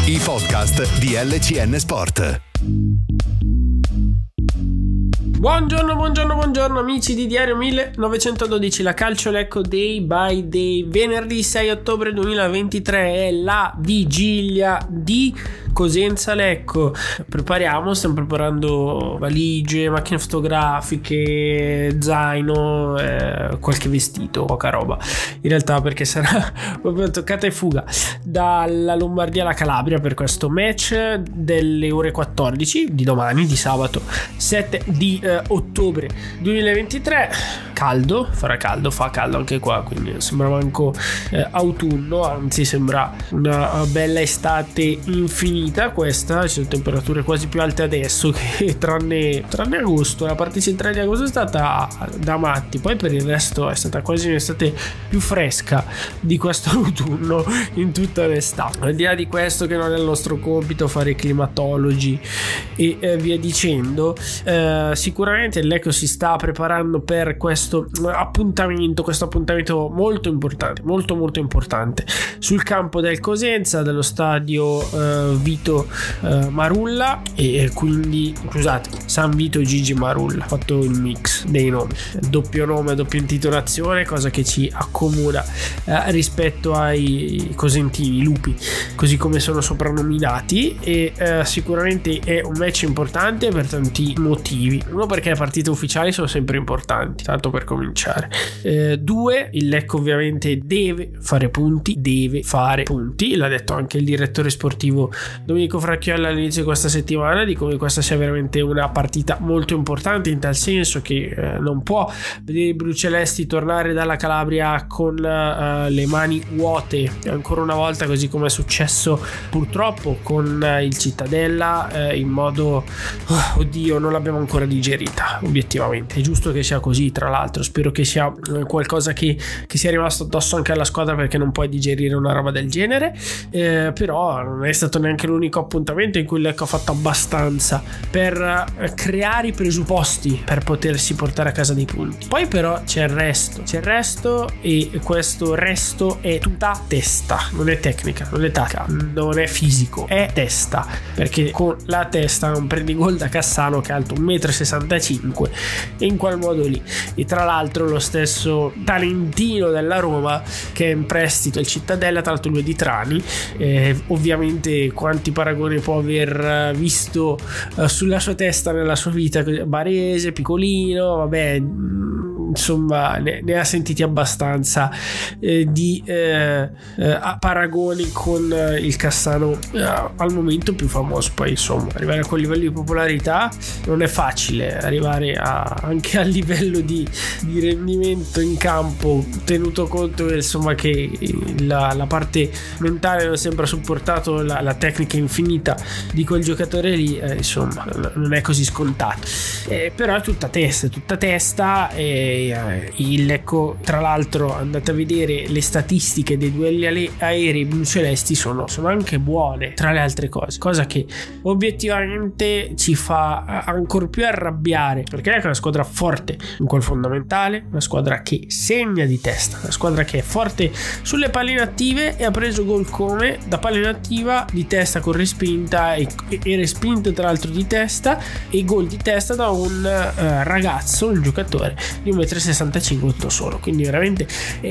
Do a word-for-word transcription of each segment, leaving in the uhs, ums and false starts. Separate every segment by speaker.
Speaker 1: i podcast di L C N Sport.
Speaker 2: Buongiorno, buongiorno, buongiorno amici di Diario millenovecentododici, la Calcio Lecco Day by Day. Venerdì sei ottobre duemilaventitré è la vigilia di Cosenza Lecco. Prepariamo, stiamo preparando valigie, macchine fotografiche, zaino, eh, qualche vestito, poca roba in realtà, perché sarà proprio toccata e fuga dalla Lombardia alla Calabria per questo match delle ore quattordici di domani, di sabato sette di eh, ottobre duemilaventitré. Caldo, farà caldo, fa caldo anche qua, quindi sembra manco eh, autunno, anzi sembra una bella estate infinita questa. Ci sono temperature quasi più alte adesso che tranne, tranne agosto. La parte centrale di agosto è stata da matti, poi per il resto è stata quasi un'estate più fresca di questo autunno in tutta l'estate. Al di là di questo, che non è il nostro compito fare i climatologi e eh, via dicendo, eh, sicuramente il Lecco si sta preparando per questo appuntamento questo appuntamento molto importante, molto molto importante sul campo del Cosenza, dello stadio eh, Vito eh, Marulla, e quindi scusate, San Vito Gigi Marulla, ho fatto il mix dei nomi, doppio nome, doppia intitolazione, cosa che ci accomuna eh, rispetto ai cosentini, i lupi, così come sono soprannominati. E eh, sicuramente è un match importante per tanti motivi. Uno, perché le partite ufficiali sono sempre importanti, tanto per cominciare. Eh, due, il Lecco ovviamente deve fare punti, deve fare punti, l'ha detto anche il direttore sportivo Domenico Fracchiolla all'inizio di questa settimana, di come questa sia veramente una partita molto importante, in tal senso che eh, non può vedere i blucelesti tornare dalla Calabria con uh, le mani vuote ancora una volta, così come è successo purtroppo con uh, il Cittadella, uh, in modo uh, oddio, non l'abbiamo ancora digerita. Obiettivamente è giusto che sia così, tra l'altro spero che sia qualcosa che, che sia rimasto addosso anche alla squadra, perché non puoi digerire una roba del genere. Eh, però non è stato neanche l'unico appuntamento in cui il Lecco ha fatto abbastanza per creare i presupposti per potersi portare a casa dei punti. Poi però c'è il resto c'è il resto e questo resto è tutta testa, non è tecnica, non è tacca, non è fisico, è testa, perché con la testa non prendi gol da Cassano, che è alto uno e sessantacinque metri, e in quel modo lì. E tra l'altro lo stesso talentino della Roma che è in prestito al Cittadella, tra l'altro lui è di Trani, eh, ovviamente quanti paragoni può aver visto uh, sulla sua testa nella sua vita, barese, piccolino, vabbè, insomma ne, ne ha sentiti abbastanza eh, di eh, eh, paragoni con eh, il Cassano eh, al momento più famoso. Poi insomma arrivare a quel livello di popolarità non è facile, arrivare a, anche al livello di, di rendimento in campo, tenuto conto insomma che la, la parte mentale non sempre ha supportato la, la tecnica infinita di quel giocatore lì, eh, insomma non è così scontato, eh, però è tutta testa, è tutta testa. E eh, il Lecco, tra l'altro, andate a vedere le statistiche dei duelli aerei blucelesti, sono, sono anche buone, tra le altre cose, cosa che obiettivamente ci fa ancora più arrabbiare, perché è una squadra forte in quel fondamentale, una squadra che segna di testa, una squadra che è forte sulle palle inattive e ha preso gol come da palla inattiva di testa con respinta e, e respinte tra l'altro di testa, e gol di testa da un uh, ragazzo, un giocatore di uno e sessantacinque metri tutto solo. Quindi veramente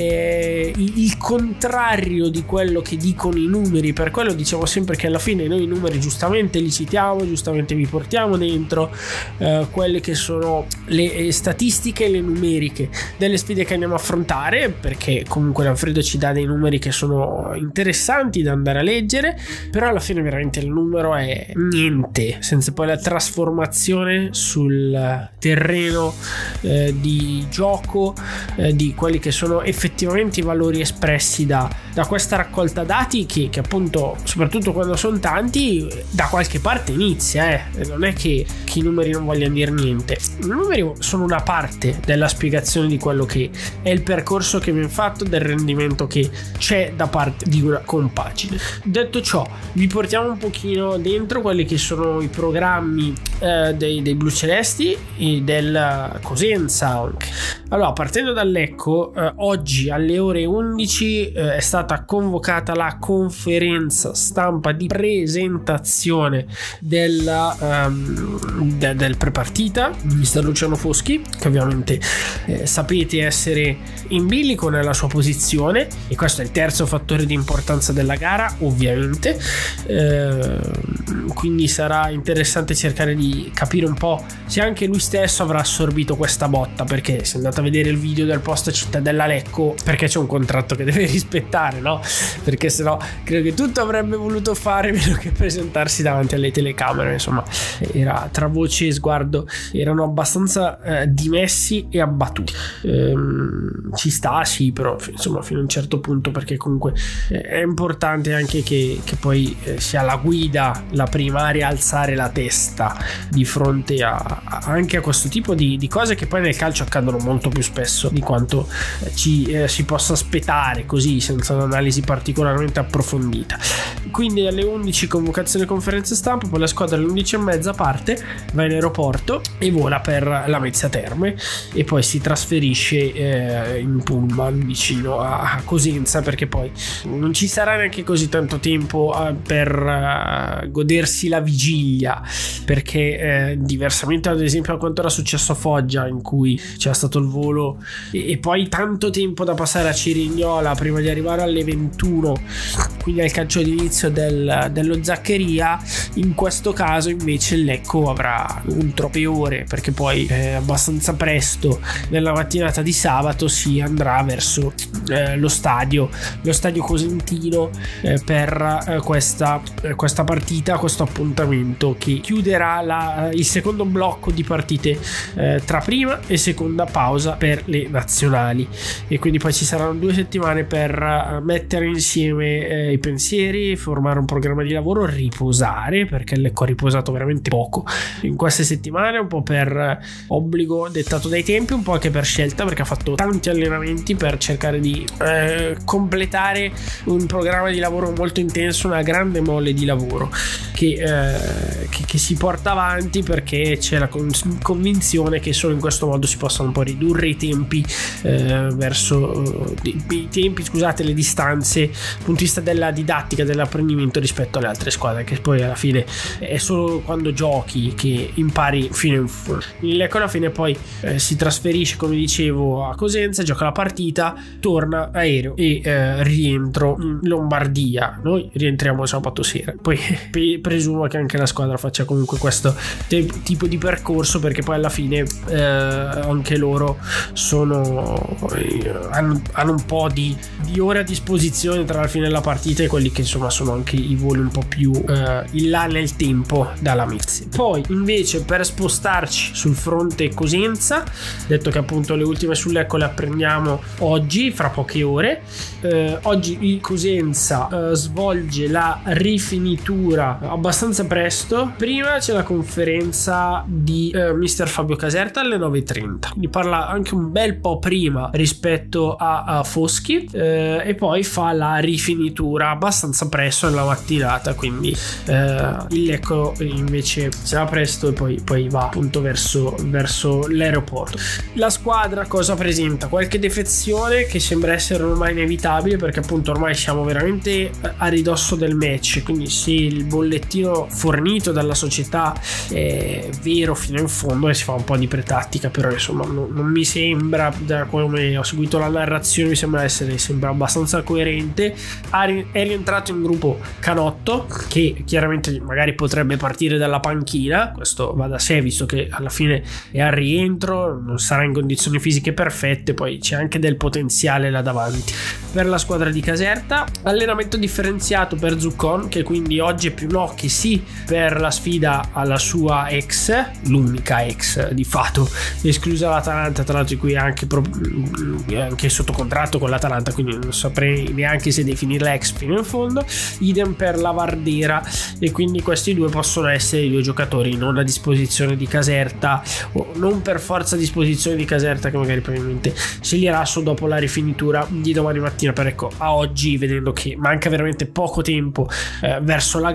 Speaker 2: eh, il contrario di quello che dicono i numeri. Per quello diciamo sempre che alla fine noi i numeri giustamente li citiamo, giustamente vi portiamo dentro eh, quelle che sono le eh, statistiche e le numeriche delle sfide che andiamo a affrontare, perché comunque Alfredo ci dà dei numeri che sono interessanti da andare a leggere, però alla fine veramente il numero è niente senza poi la trasformazione sul terreno eh, di gioco eh, di quelli che sono effettivamente i valori espressi da, da questa raccolta dati che, che appunto, soprattutto quando sono tanti, da qualche parte inizia, eh. non è che, che i numeri non vogliano dire niente. I numeri sono una parte della spiegazione di quello che è il percorso che viene fatto, del rendimento che c'è da parte di una compagine. Detto ciò, vi portiamo un pochino dentro quelli che sono i programmi eh, dei, dei blucelesti e del Cosenza anche. Allora, partendo dal Lecco, eh, oggi alle ore undici eh, è stata convocata la conferenza stampa di presentazione della, um, de- del prepartita di mister Luciano Foschi, che ovviamente eh, sapete essere in bilico nella sua posizione, e questo è il terzo fattore di importanza della gara, ovviamente. Eh, quindi sarà interessante cercare di capire un po' se anche lui stesso avrà assorbito questa botta, perché se andate a vedere il video del post Cittadella Lecco, perché c'è un contratto che deve rispettare, no? Perché sennò credo che tutto avrebbe voluto fare meno che presentarsi davanti alle telecamere. Insomma, era tra voce e sguardo erano abbastanza eh, dimessi e abbattuti. Ehm, ci sta, sì, però insomma fino a un certo punto, perché comunque eh, è importante anche che, che poi eh, sia la guida la prima a rialzare la testa di fronte a, a anche a questo tipo di, di cose che poi nel calcio accadono molto più spesso di quanto eh, ci eh, si possa aspettare, così senza un'analisi particolarmente approfondita. Quindi alle undici convocazione conferenza stampa, poi la squadra alle undici e mezza parte, va in aeroporto e vola per Lamezia Terme e poi si trasferisce eh, in pullman vicino a Cosenza, perché poi non ci sarà neanche così tanto tempo eh, per eh, godersi la vigilia, perché eh, diversamente ad esempio a quanto era successo a Foggia, in cui c'era stato il volo e, e poi tanto tempo da passare a Cerignola prima di arrivare alle ventuno, quindi al calcio d'inizio del, dello Zaccheria, in questo caso invece il Lecco avrà un troppe ore, perché poi eh, abbastanza presto nella mattinata di sabato si andrà verso eh, lo stadio lo stadio cosentino eh, per eh, questa, eh, questa partita, questo appuntamento che chiuderà la, il secondo blocco di partite eh, tra prima e seconda pausa per le nazionali, e quindi poi ci saranno due settimane per mettere insieme eh, i pensieri, formare un programma di lavoro, riposare, perché il Lecco ha riposato veramente poco in queste settimane, un po' per obbligo dettato dai tempi, un po' anche per scelta, perché ha fatto tanti allenamenti per cercare di eh, completare un programma di lavoro molto intenso, una grande mole di lavoro che, eh, che, che si porta avanti, perché c'è la con- convinzione che solo in questo modo si possano un po' ridurre i tempi eh, verso eh, i, i tempi, scusate, le distanze dal punto di vista della didattica, dell'apprendimento rispetto alle altre squadre, che poi alla fine è solo quando giochi che impari fino in fondo. Il Lecco alla fine poi eh, si trasferisce, come dicevo, a Cosenza, gioca la partita, torna aereo e eh, rientro in Lombardia. Noi rientriamo sabato sera, poi pe- presumo che anche la squadra faccia comunque questo te- tipo di percorso, perché poi alla fine eh, anche loro sono eh, hanno, hanno un po' di, di ore a disposizione tra la fine della partita e quelli che insomma sono anche i voli un po' più eh, in là nel tempo dalla Lamezia. Poi invece per spostarci sul fronte Cosenza, detto che appunto le ultime sul Lecco le apprendiamo oggi, fra poche ore, eh, oggi il Cosenza eh, svolge la rifinitura abbastanza presto. Prima c'è la conferenza di eh, mister Fabio Caserta alle nove e trenta, quindi parla anche un bel po' prima rispetto a, a Foschi, eh, e poi fa la rifinitura abbastanza presto nella mattinata, quindi eh, il Lecco invece si va presto e poi, poi va appunto verso, verso l'aeroporto. La squadra cosa presenta? Qualche defezione che sembra essere ormai inevitabile, perché appunto ormai siamo veramente a ridosso del match, quindi se il bollettino fornito dalla società è vero fino in fondo e si fa un po' di pretattica, però insomma non, non mi sembra, da come ho seguito la narrazione, mi sembra essere sembra abbastanza coerente. È rientrato in gruppo Canotto, che chiaramente magari potrebbe partire dalla panchina, questo va da sé visto che alla fine è al rientro, non sarà in condizioni fisiche perfette, poi c'è anche del potenziale là davanti. Per la squadra di Caserta, allenamento differenziato per Zuccon, che quindi oggi è più no che sì per la sfida alla sua ex, l'unica ex di fatto, esclusa l'Atalanta, tra l'altro qui è anche, pro- è anche sotto contratto con l'Atalanta, quindi non saprei neanche se definirla ex fino in fondo. Idem per la Vardera, e quindi questi due possono essere i due giocatori non a disposizione di Caserta, o non per forza a disposizione di Caserta, che magari probabilmente sceglierà solo dopo la rifinitura di domani mattina. Per ecco, a oggi, vedendo che manca veramente poco tempo eh, verso la gara,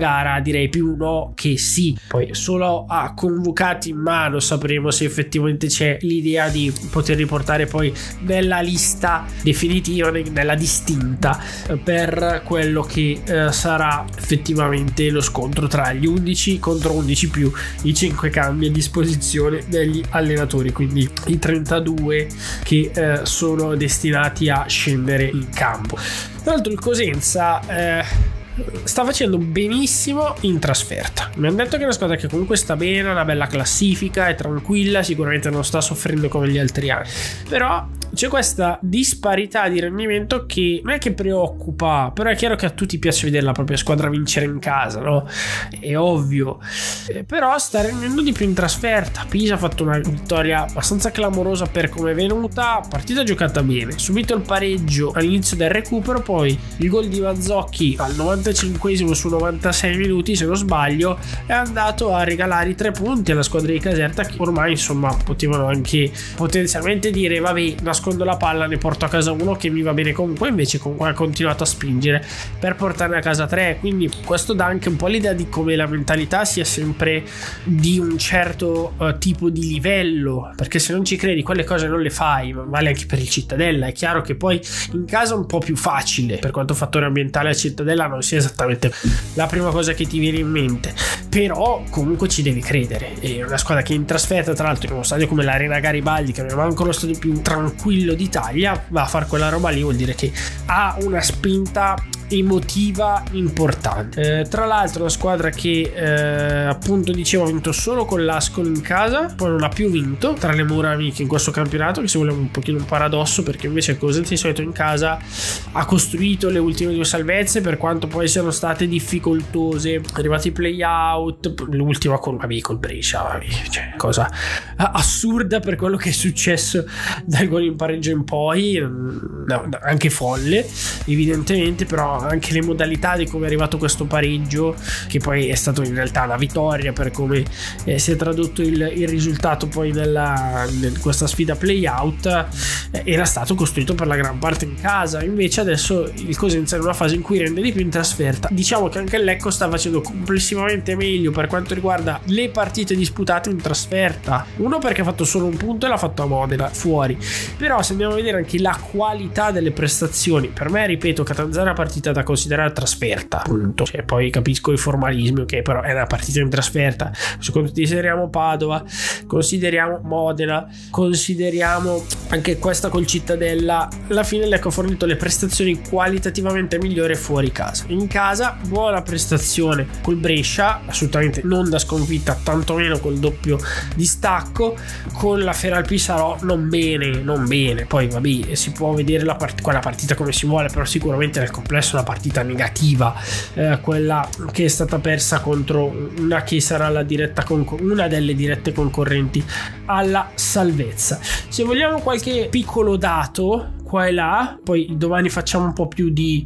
Speaker 2: direi più no che sì. Poi solo a convocati in mano sapremo se effettivamente c'è l'idea di poter riportare poi nella lista definitiva, nella distinta, per quello che eh, sarà effettivamente lo scontro tra gli undici contro undici più i cinque cambi a disposizione degli allenatori, quindi i trentadue che eh, sono destinati a scendere in campo. Tra l'altro il Cosenza eh, sta facendo benissimo in trasferta. Mi hanno detto che è una squadra che comunque sta bene, una bella classifica, è tranquilla, sicuramente non sta soffrendo come gli altri anni, però c'è questa disparità di rendimento che non è che preoccupa, però è chiaro che a tutti piace vedere la propria squadra vincere in casa, no? È ovvio, eh, però sta rendendo di più in trasferta. Pisa ha fatto una vittoria abbastanza clamorosa per come è venuta, partita giocata bene, subito il pareggio all'inizio del recupero, poi il gol di Mazzocchi al novantacinquesimo su novantasei minuti se non sbaglio è andato a regalare i tre punti alla squadra di Caserta, che ormai insomma potevano anche potenzialmente dire vabbè, nascondo la palla, ne porto a casa uno che mi va bene comunque, invece comunque ha continuato a spingere per portarne a casa tre. Quindi questo dà anche un po' l'idea di come la mentalità sia sempre di un certo uh, tipo di livello, perché se non ci credi quelle cose non le fai. Vale anche per il Cittadella. È chiaro che poi in casa è un po' più facile, per quanto fattore ambientale al Cittadella non sia esattamente la prima cosa che ti viene in mente, però comunque ci devi credere. È una squadra che in trasferta, tra l'altro in uno stadio come l'Arena Garibaldi, che non è manco lo stadio più tranquillo d'Italia, va a fare quella roba lì, vuol dire che ha una spinta emotiva importante. Eh, tra l'altro una squadra che eh, appunto dicevo ha vinto solo con l'Ascoli in casa, poi non ha più vinto tra le mura amiche in questo campionato, che se vogliamo un pochino un paradosso, perché invece il Cosenza di solito in casa ha costruito le ultime due salvezze, per quanto poi siano state difficoltose, arrivati i play out, l'ultima con, vabbè, col Brescia, vabbè, cioè, cosa assurda per quello che è successo dal gol in pareggio in poi, no, anche folle evidentemente, però anche le modalità di come è arrivato questo pareggio, che poi è stato in realtà una vittoria per come eh, si è tradotto il, il risultato poi nella, in questa sfida play out, eh, era stato costruito per la gran parte in casa. Invece adesso il Cosenza è in una fase in cui rende di più in trasferta. Diciamo che anche il Lecco sta facendo complessivamente meglio per quanto riguarda le partite disputate in trasferta, uno perché ha fatto solo un punto e l'ha fatto a Modena fuori, però se andiamo a vedere anche la qualità delle prestazioni, per me ripeto Catanzaro è una partita da considerare trasferta, appunto. Cioè, poi capisco i formalismi, ok, però è una partita in trasferta. Se consideriamo Padova, consideriamo Modena, consideriamo anche questa col Cittadella, alla fine l'Ecco ha fornito le prestazioni qualitativamente migliori fuori casa. In casa buona prestazione col Brescia, assolutamente non da sconfitta, tantomeno col doppio distacco. Con la Feralpisarò non bene, non bene. Poi vabbè, si può vedere la part- quella partita come si vuole, però sicuramente nel complesso una partita negativa, eh, quella che è stata persa contro una che sarà la diretta concor- una delle dirette concorrenti alla salvezza. Se vogliamo qualche piccolo dato qua e là, poi domani facciamo un po' più di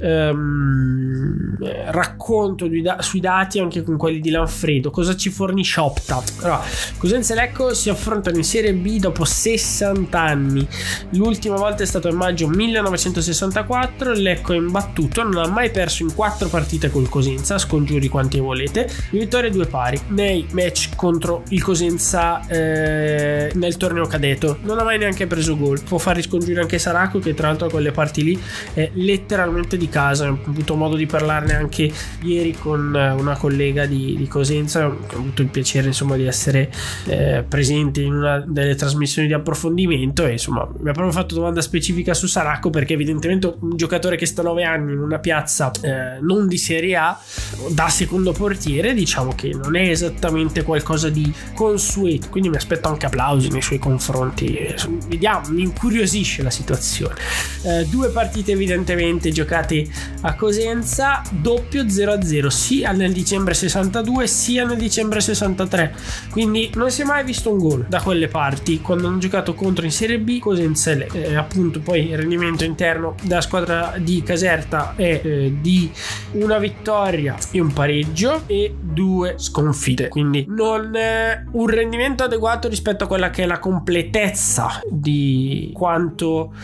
Speaker 2: um, racconto di da- sui dati anche con quelli di Lanfredo. Cosa ci fornisce Opta? Allora, Cosenza e Lecco si affrontano in Serie B dopo sessanta anni. L'ultima volta è stato a maggio millenovecentosessantaquattro. Il Lecco è imbattuto, non ha mai perso in quattro partite col Cosenza, scongiuri quanti volete, due vittorie e due pari nei match contro il Cosenza eh, nel torneo cadetto. Non ha mai neanche preso gol. Può fare scongiuri anche Saracco, che tra l'altro a quelle parti lì è letteralmente di casa. Ho avuto modo di parlarne anche ieri con una collega di, di Cosenza, ho avuto il piacere insomma di essere eh, presente in una delle trasmissioni di approfondimento, e insomma mi ha proprio fatto domanda specifica su Saracco, perché evidentemente un giocatore che sta nove anni in una piazza eh, non di Serie A da secondo portiere, diciamo che non è esattamente qualcosa di consueto, quindi mi aspetto anche applausi nei suoi confronti. Vediamo, mi incuriosisce la situazione. Eh, due partite evidentemente giocate a Cosenza, doppio zero a zero sia nel dicembre sessantadue sia nel dicembre sessantatré, quindi non si è mai visto un gol da quelle parti quando hanno giocato contro in Serie B Cosenza e Lecco. Eh, appunto poi il rendimento interno della squadra di Caserta è eh, di una vittoria e un pareggio e due sconfitte, quindi non eh, un rendimento adeguato rispetto a quella che è la completezza di quanto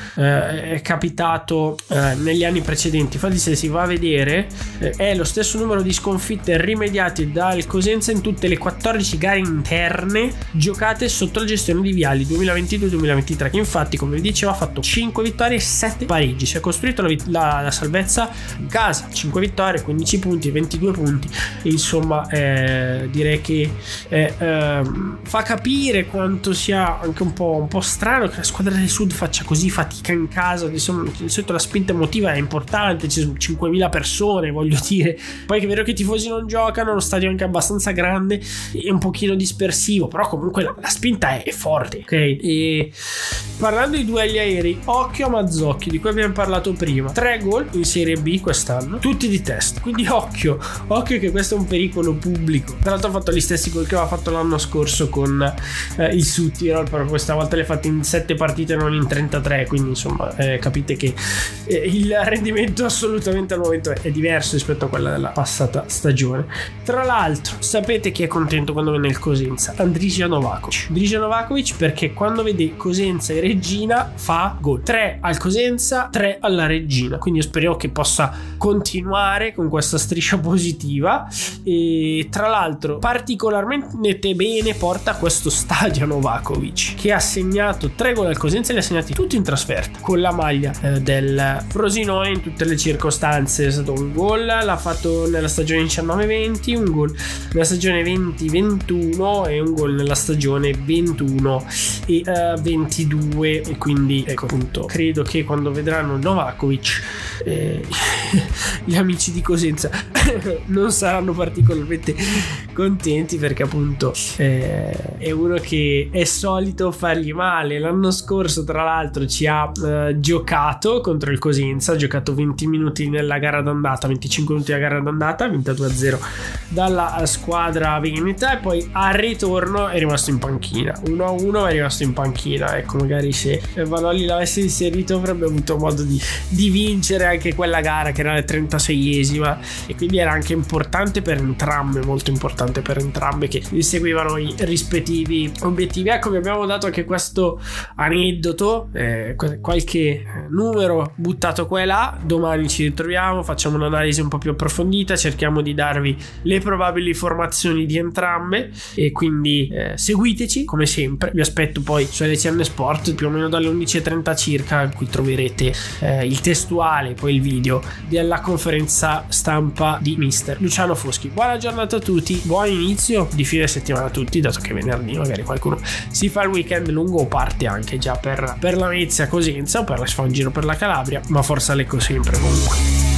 Speaker 2: eh, è capitato eh, negli anni precedenti. Infatti se si va a vedere eh, è lo stesso numero di sconfitte rimediate dal Cosenza in tutte le quattordici gare interne giocate sotto la gestione di Vialli duemilaventidue duemilaventitré, che infatti, come vi dicevo, ha fatto cinque vittorie e sette pareggi. Si è costruito la, la, la salvezza in casa, cinque vittorie, quindici punti, ventidue punti. Insomma, eh, direi che eh, eh, fa capire quanto sia anche un po', un po' strano che la squadra del Sud faccia così fatica in casa. Insomma, di solito la spinta emotiva è importante, ci sono cinquemila persone, voglio dire. Poi che è vero che i tifosi non giocano, lo stadio è anche abbastanza grande e un pochino dispersivo, però comunque la, la spinta è, è forte, ok? E parlando di duelli aerei, occhio a Mazzocchi, di cui abbiamo parlato prima. Tre gol in Serie B quest'anno, tutti di testa, quindi occhio, occhio che questo è un pericolo pubblico. Tra l'altro ha fatto gli stessi gol che aveva fatto l'anno scorso con eh, il Südtirol, però questa volta le ha fatte in sette partite, non in trentatré, quindi insomma eh, capite che eh, il rendimento assolutamente al momento è, è diverso rispetto a quella della passata stagione. Tra l'altro sapete chi è contento quando viene il Cosenza? Andrija Novakovic. Andrija Novakovic perché quando vede Cosenza e Reggina fa gol, tre al Cosenza, tre alla Reggina, quindi io spero che possa continuare con questa striscia positiva. E tra l'altro particolarmente bene porta questo stadio Novakovic, che ha segnato tre gol al Cosenza e li ha segnati tutti in trasferta con la maglia eh, del Frosinone in tutte le circostanze. È stato un gol, l'ha fatto nella stagione diciannove venti, un gol nella stagione venti ventuno e un gol nella stagione ventuno e uh, ventidue. E quindi ecco, appunto, credo che quando vedranno Novakovic eh, gli amici di Cosenza non saranno particolarmente contenti, perché appunto eh, è uno che è solito fargli male. L'anno scorso tra l'altro ci ha eh, giocato contro il Cosenza, ha giocato venti minuti nella gara d'andata, venticinque minuti nella gara d'andata, ha vinto due a zero dalla squadra veneta, e poi al ritorno è rimasto in panchina, uno a uno è rimasto in panchina. Ecco, magari se Vanoli l'avesse inserito avrebbe avuto modo di, di vincere anche quella gara, che era la trentaseiesima, e quindi era anche importante per entrambe, molto importante per entrambe, che inseguivano i rispettivi obiettivi. Ecco, vi abbiamo dato anche questo aneddoto, eh, qualche numero buttato qua e là. Domani ci ritroviamo, facciamo un'analisi un po' più approfondita, cerchiamo di darvi le probabili formazioni di entrambe, e quindi eh, seguiteci come sempre. Vi aspetto poi su L C N Sport più o meno dalle undici e trenta circa, in cui troverete eh, il testuale, poi il video della conferenza stampa di mister Luciano Foschi. Buona giornata a tutti, buon inizio di fine settimana a tutti, dato che venerdì magari qualcuno si fa il weekend lungo o parte anche già per, per la Venezia Cosenza, o per la, si fa un giro per la Calabria, ma forza Lecco sempre comunque.